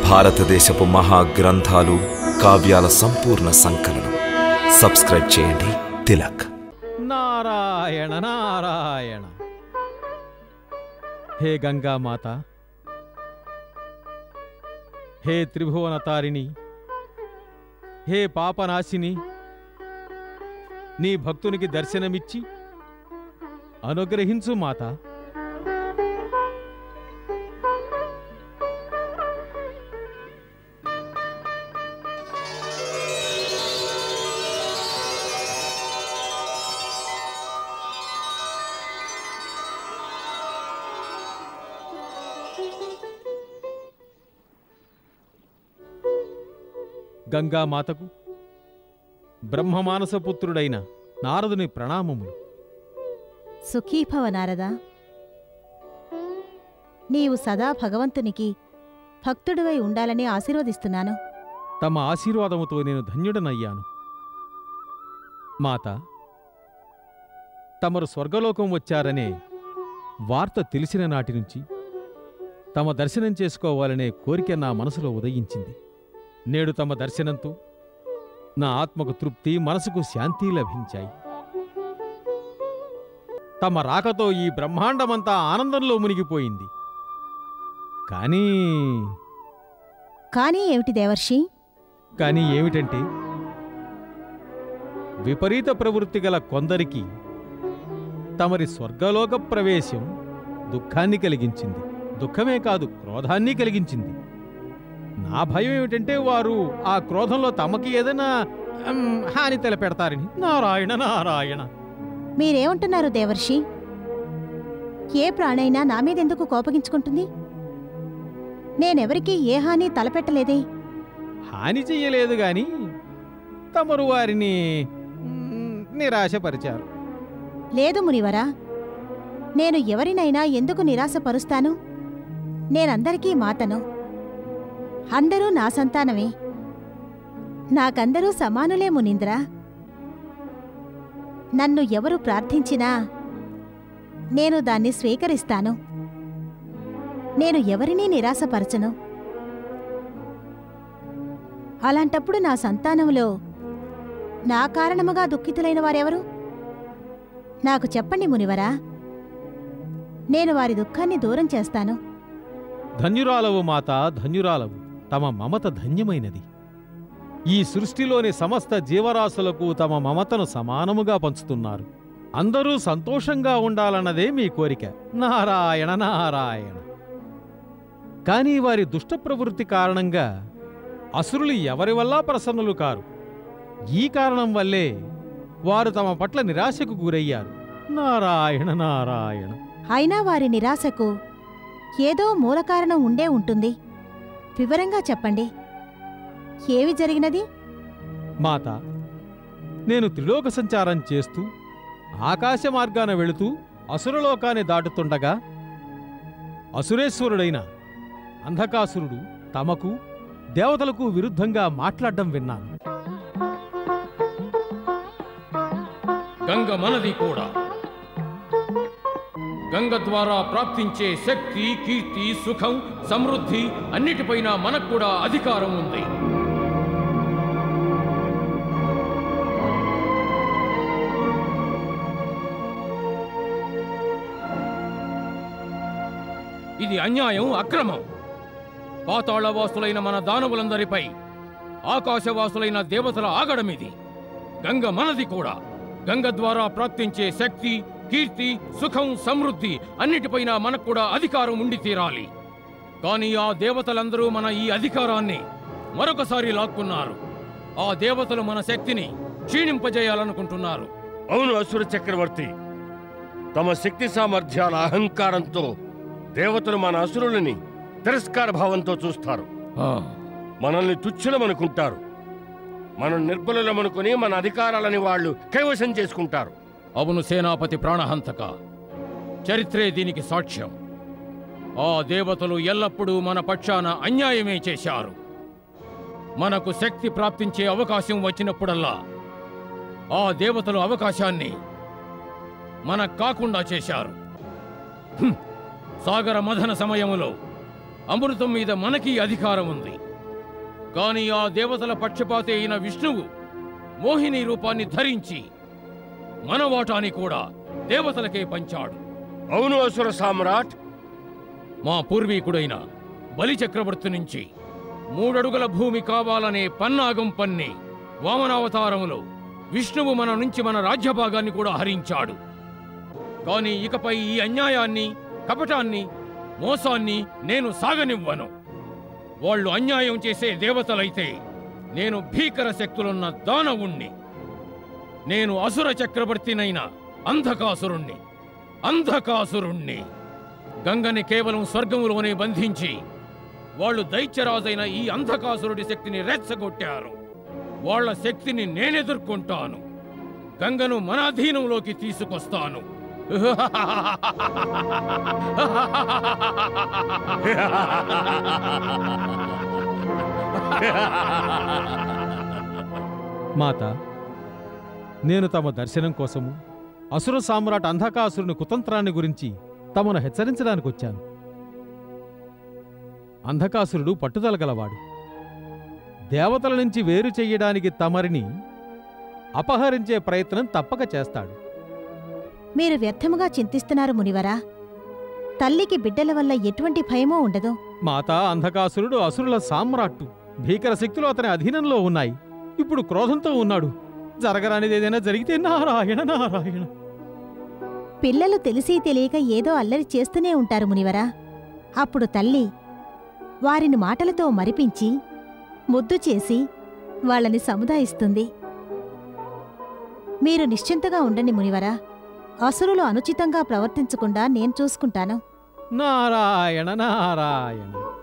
భారతదేశపు మహాగ్రంథాలు కావ్యాల సంపూర్ణ సంకలనం. సబ్స్క్రైబ్ చేయండి. తిలక్. నారాయణ నారాయణ. హే గంగామాత, హే త్రిభువన తారిణి, హే పాపనాశిని, నీ భక్తునికి దర్శనమిచ్చి అనుగ్రహించు మాత. గంగామాతకు బ్రహ్మమానసపుత్రుడైన నారదుని ప్రణామములు. సుఖీభవ నారదా. నీవు సదా భగవంతునికి భక్తుడివై ఉండాలని ఆశీర్వదిస్తున్నాను. తమ ఆశీర్వాదముతో నేను ధన్యుడనయ్యాను. మాత, తమరు స్వర్గలోకం వచ్చారనే వార్త తెలిసిన నాటి నుంచి తమ దర్శనం చేసుకోవాలనే కోరిక నా మనసులో ఉదయించింది. నేడు తమ దర్శనంతో నా ఆత్మకు తృప్తి, మనసుకు శాంతి లభించాయి. తమ రాకతో ఈ బ్రహ్మాండమంతా ఆనందంలో మునిగిపోయింది. కానీ ఏమిటి దేవర్షి? కానీ ఏమిటంటే, విపరీత ప్రవృత్తి గల కొందరికి తమరి స్వర్గలోక ప్రవేశం దుఃఖాన్ని కలిగించింది. దుఃఖమే కాదు, క్రోధాన్ని కలిగించింది. నా భయం ఏమిటంటే, వారు ఆ క్రోధంలో తమకి ఏదైనా హాని తలపెడతారని. నారాయణ నారాయణ. మీరేమంటున్నారు దేవర్షి? ఏ ప్రాణైనా నా మీదెందుకు కోపగించుకుంటుంది? నేనెవరికీ ఏ హాని తలపెట్టలేదే. హాని చెయ్యలేదు గాని తమరు వారిని నిరాశపరిచారు. లేదు మునివరా, నేను ఎవరినైనా ఎందుకు నిరాశపరుస్తాను? నేనందరికీ మాతను. అందరూ నా సంతానమే. నాకందరూ సమానులే మునీంద్ర. నన్ను ఎవరు ప్రార్థించినా నేను దాన్ని స్వీకరిస్తాను. నేను ఎవరినీ నిరాశపరచను. అలాంటప్పుడు నా సంతానంలో నా కారణముగా దుఃఖితులైన వారెవరు? నాకు చెప్పండి మునివరా. నేను వారి దుఃఖాన్ని దూరం చేస్తాను. ధన్యురాలవు మాత, ధన్యురాలవు. తమ మమత ధన్యమైనది. ఈ సృష్టిలోని సమస్త జీవరాశులకు తమ మమతను సమానముగా పంచుతున్నారు. అందరూ సంతోషంగా ఉండాలన్నదే మీ కోరిక. నారాయణ నారాయణ. కానీ వారి దుష్ట ప్రవృత్తి కారణంగా అసురులు ఎవరి వల్ల ప్రసన్నులు కారు. ఈ కారణం వల్లే వారు తమ పట్ల నిరాశకు గురయ్యారు. నారాయణ నారాయణ. అయినా వారి నిరాశకు ఏదో మూల కారణం ఉండే ఉంటుంది. వివరంగా చెప్పండి. ఏవి జరిగినది? మాత, నేను త్రిలోక సంచారం చేస్తూ ఆకాశ మార్గాన వెళుతూ అసురలోకాన్ని దాటుతుండగా అసురేశ్వరుడైన అంధకాసురుడు తమకు దేవతలకు విరుద్ధంగా మాట్లాడడం విన్నాను. గంగ మనది కూడా. గంగ ద్వారా ప్రాప్తించే శక్తి, కీర్తి, సుఖం, సమృద్ధి అన్నిటిపైన మనకు కూడా అధికారం ఉంది. ఇది అన్యాయం, అక్రమం. పాతాళవాసులైన మన దానవులందరిపై ఆకాశవాసులైన దేవతల ఆగడమిది. గంగ మనది కూడా. గంగ ద్వారా ప్రాప్తించే శక్తి, కీర్తి, సుఖం, సమృద్ధి అన్నిటిపైన మనకు కూడా అధికారం ఉండి తీరాలి. కానీ ఆ దేవతలందరూ మన ఈ అధికారాన్ని మరొకసారి లాక్కున్నారు. ఆ దేవతలు మన శక్తిని క్షీణింపజేయాలనుకుంటున్నారు. అవును అసుర చక్రవర్తి, తమ శక్తి సామర్థ్యాల అహంకారంతో దేవతలు మన అసురులని తిరస్కార భావంతో చూస్తారు. మనల్ని తుచ్చులమనుకుంటారు. మనం నిర్బలులమనుకుని మన అధికారాలని వాళ్ళు కైవశం చేసుకుంటారు. అవును సేనాపతి ప్రాణహంతక, చరిత్రే దీనికి సాక్ష్యం. ఆ దేవతలు ఎల్లప్పుడూ మన పక్షాన అన్యాయమే చేశారు. మనకు శక్తి ప్రాప్తించే అవకాశం వచ్చినప్పుడల్లా ఆ దేవతలు అవకాశాన్ని మనకు కాకుండా చేశారు. సాగర మథన సమయములో అమృతం మీద మనకి అధికారం ఉంది. కాని ఆ దేవతల పక్షపాతి అయిన విష్ణువు మోహిని రూపాన్ని ధరించి మన వాటాని కూడా దేవతలకే పంచాడు. అవును అసుర సామ్రాట్. మా పూర్వీకుడైన బలి చక్రవర్తి నుంచి 3 అడుగుల భూమి కావాలనే పన్నాగం పన్ని వామనావతారములో విష్ణువు మన నుంచి మన రాజ్యభాగాన్ని కూడా హరించాడు. కాని ఇకపై ఈ అన్యాయాన్ని, కపటాన్ని, మోసాన్ని నేను సాగనివ్వను. వాళ్ళు అన్యాయం చేసే దేవతలైతే నేను భీకర శక్తులున్న దానవుణ్ణి. నేను అసుర చక్రవర్తినైన అంధకాసురుణ్ణి. గంగని కేవలం స్వర్గములోనే బంధించి వాళ్ళు దైత్యరాజైన ఈ అంధకాసురుడి శక్తిని రెచ్చగొట్టారు. వాళ్ళ శక్తిని నేనెదుర్కొంటాను. గంగను మన అధీనంలోకి తీసుకొస్తాను. మాత, నేను తమ దర్శనం కోసము అసుర సామ్రాట్ అంధకాసురుని కుతంత్రాన్ని గురించి తమను హెచ్చరించడానికొచ్చాను. అంధకాసురుడు పట్టుదల గలవాడు. దేవతల నుంచి వేరు చెయ్యడానికి తమరిని అపహరించే ప్రయత్నం తప్పక చేస్తాడు. మీరు వ్యర్థముగా చింతిస్తున్నారు మునివరా. తల్లికి బిడ్డల వల్ల ఎటువంటి భయమూ ఉండదు. మాతా, అంధకాసురుడు అసురుల సామ్రాట్టు. భీకర శక్తులు అతని అధీనంలో ఉన్నాయి. ఇప్పుడు క్రోధంతో ఉన్నాడు. జరగరానిదేదైనా జరిగితే నారాయణ నారాయణ. పిల్లలు తెలిసి తెలియక ఏదో అల్లరి చేస్తూనే ఉంటారు మునివరా. అప్పుడు తల్లి వారిని మాటలతో మరిపించి ముద్దు చేసి వాళ్ళని సముదాయిస్తుంది. మీరు నిశ్చింతగా ఉండండి మునివరా. అసురులు అనుచితంగా ప్రవర్తించకుండా నేను చూసుకుంటాను. నారాయణ నారాయణ.